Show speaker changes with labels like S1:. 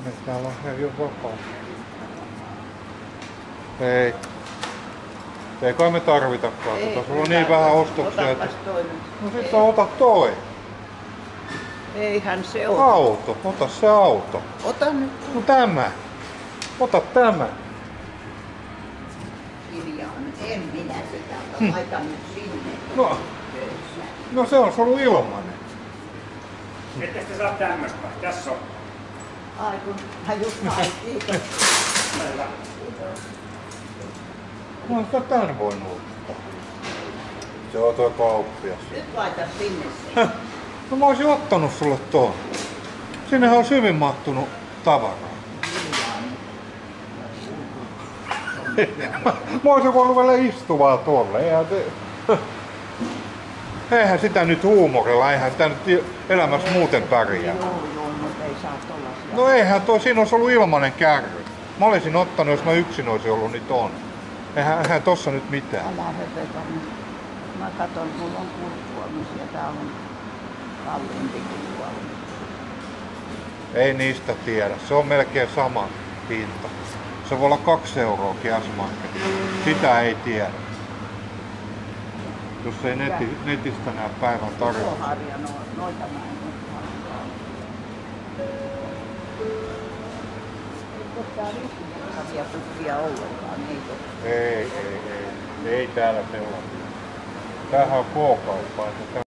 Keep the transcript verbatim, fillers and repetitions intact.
S1: Niin täällä on ei oo vapaa. Ei. Ei kai me tarvitakaan
S2: Ei,
S1: tota. Sulla on niin vähän ostoksia, että...
S2: toinen.
S1: No sit sä ota toi.
S2: Eihän se ole.
S1: Auto. Ota se auto.
S2: Ota nyt.
S1: No tämä. Ota tämä.
S2: Hiljainen. En minä sitä ota. Laita nyt sinne.
S1: No. No se on ollut ilmanen.
S3: Ette te saa tämmöstä. Tässä on.
S2: Ai kun mä just hain. Kiitos.
S1: No sitä tän voi ottaa. Se on tuo kauppias.
S2: Nyt laita sinne sen.
S1: No mä oisin ottanut sulle tuon. Sinnehän on hyvin mahtunut tavaraa. Mä oisin voinut vielä istua tuolle. Eihän, te... eihän sitä nyt huumorilla, eihän sitä nyt elämässä muuten pärjää.
S2: Joo, joo, mutta ei saa tollasia.
S1: No eihän tuo, siinä olisi ollut ilmanen kärry. Mä olisin ottanut, jos mä yksin olisin ollut, niin ton. Eihän, eihän tossa nyt mitään.
S2: Älä höpötä. Mä katon, mulla on kurkkuamisia. Tää on kalliimpikin kuollut.
S1: Ei niistä tiedä. Se on melkein sama hinta. Se voi olla kaksi euroa S-marketissa. Sitä ei tiedä. Jos ei neti, netistä näe päivän tarjouksia.
S2: Harja, no, noita mä en ole täällä yksinkertaisia pukkia ollenkaan, eikö?
S1: Ei, ei, ei. Ei täällä sellaisia. Tämähän on K-kauppa.